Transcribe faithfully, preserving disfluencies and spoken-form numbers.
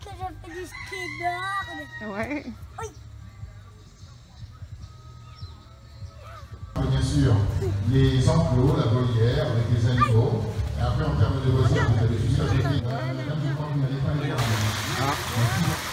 que je fais du skateboard. Ouais. Oui. Bien sûr, les enclos, la volière avec les animaux. Et après, en termes de loisirs, vous avez juste à définir. Ah.